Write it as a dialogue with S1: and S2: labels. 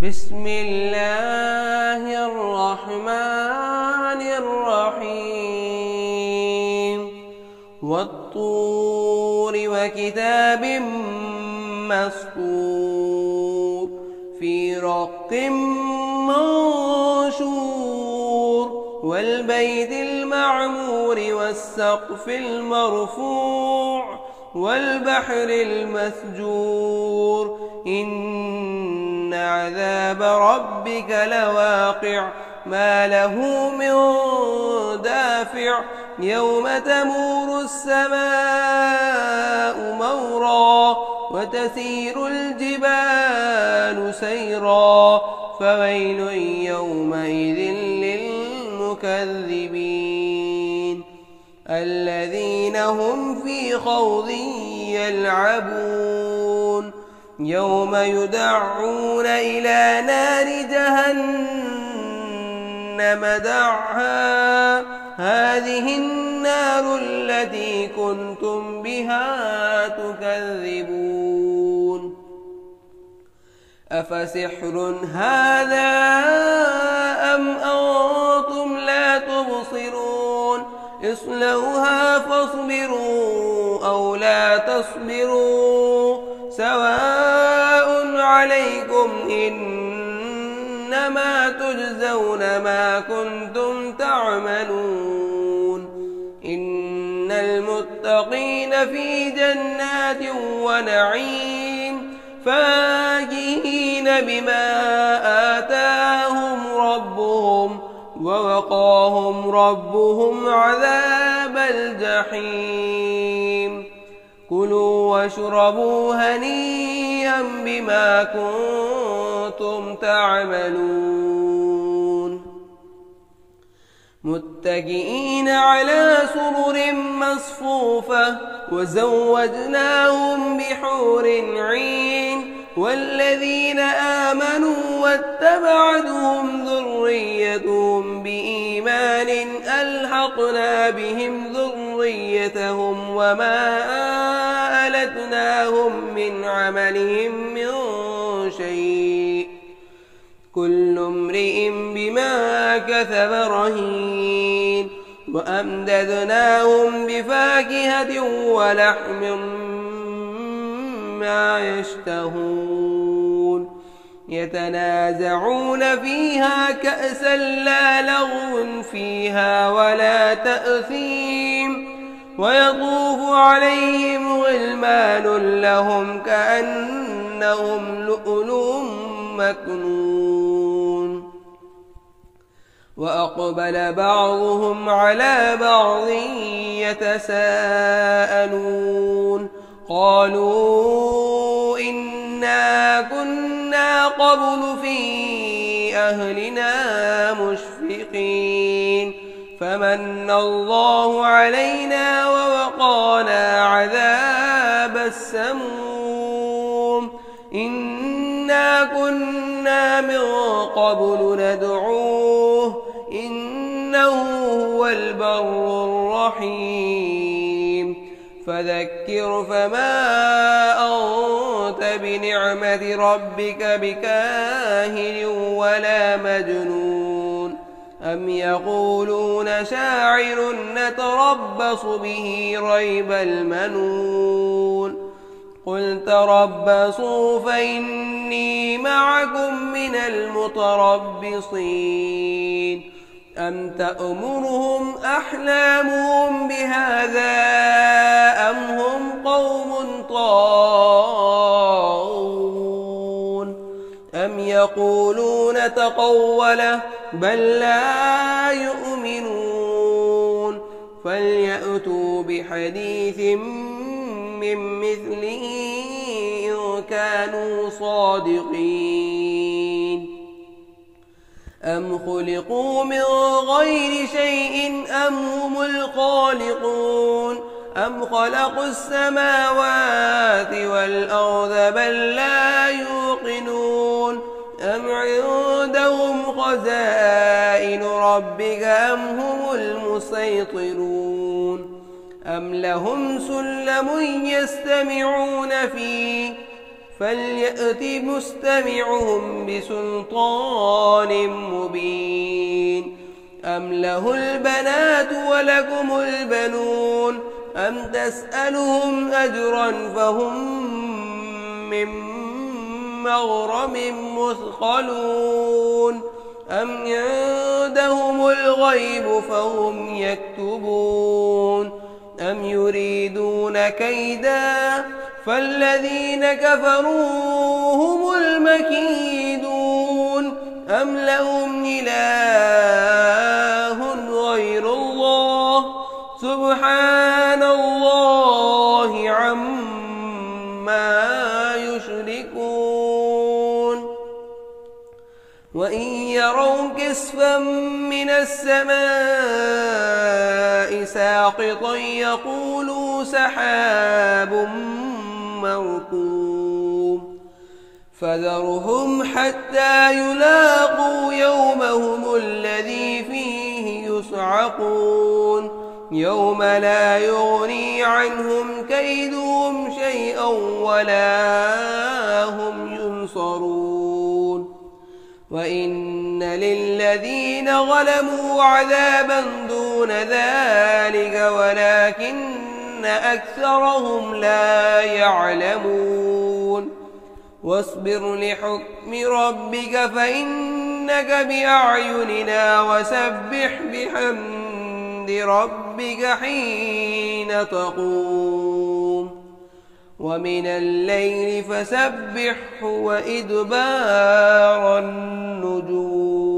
S1: بسم الله الرحمن الرحيم والطور وكتاب مسطور في رق منشور والبيت المعمور والسقف المرفوع والبحر المسجور إن عذاب ربك لواقع ما له من دافع يوم تمور السماء مورا وتسير الجبال سيرا فويل يومئذ للمكذبين الذين هم في خوض يلعبون يوم يدعون إلى نار جهنم دعا هذه النار التي كنتم بها تكذبون أفسحر هذا أم أنتم لا تبصرون اصلوها فاصبروا أو لا تصبروا سواء عليكم إنما تجزون ما كنتم تعملون إن المتقين في جنات ونعيم فاكهين بما آتاهم ربهم ووقاهم ربهم عذاب الجحيم كلوا واشربوا هنيئا بما كنتم تعملون متكئين على سرر مصفوفة وزوجناهم بحور عين والذين آمنوا واتبعتهم ذريتهم بإيمان ألحقنا بهم ذريتهم وما ألتناهم من عملهم من شيء كل امرئ بما كسب رهين وأمددناهم بفاكهة ولحم ما يشتهون يتنازعون فيها كأسا لا لغو فيها ولا تأثيم ويطوف عليهم غلمان لهم كأنهم لؤلؤ مكنون وأقبل بعضهم على بعض يتساءلون قالوا إنا كنا قبل في أهلنا مشفقين فمن الله علينا ووقانا عذاب السموم إنا كنا من قبل ندعوه إنه هو البر الرحيم فذكر فما أنت بنعمة ربك بكاهن ولا مجنون أم يقولون شاعر نتربص به ريب المنون قل تربصوا فإني معكم من المتربصين أم تأمرهم أحلامهم بهذا أم هم قوم طاغون أم يقولون تقوله بل لا يؤمنون فليأتوا بحديث من مثله إن كانوا صادقين أم خلقوا من غير شيء أم هم الخالقون أم خلقوا السماوات والأرض بل لا يوقنون أم عندهم خزائن ربك أم هم المسيطرون أم لهم سلم يستمعون فيه فليأت مستمعهم بسلطان مبين أم له البنات ولكم البنون أم تسألهم أجرا فهم من مغرم مثقلون أم عندهم الغيب فهم يكتبون أم يريدون كيدا فالذين كفروا هم المكيدون أم لهم إله غير الله سبحان الله عما يشركون وإن يروا كسفا من السماء ساقطا يقولوا سحاب مركوم فذرهم حتى يلاقوا يومهم الذي فيه يصعقون يوم لا يغني عنهم كيدهم شيئا ولا هم ينصرون وإن للذين ظلموا عذابا دون ذلك ولكن أكثرهم لا يعلمون واصبر لحكم ربك فإنك بأعيننا وسبح بحمد ربك حين تقوم ومن الليل فسبحه وإدبار النجوم